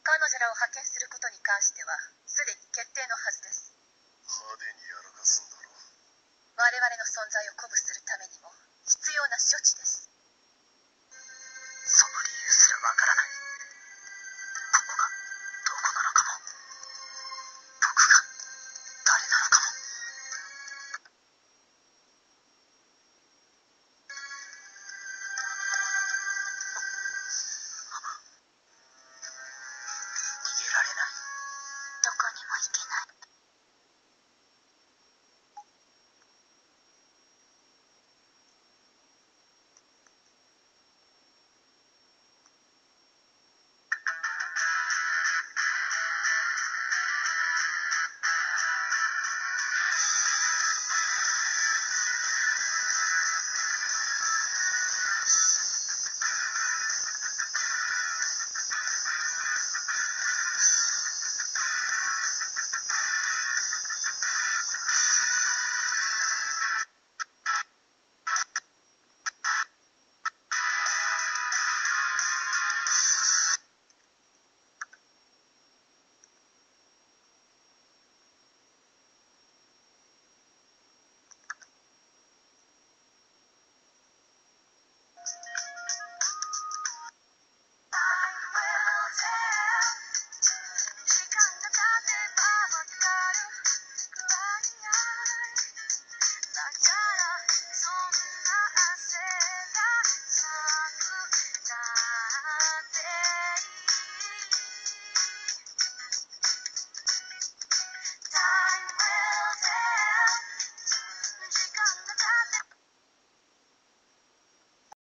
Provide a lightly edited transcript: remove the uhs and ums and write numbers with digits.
彼女らを派遣することに関してはすでに決定のはずです。 派手にやらかすんだろ。 我々の存在を鼓舞するためにも必要な処置です。 その理由すらわからない。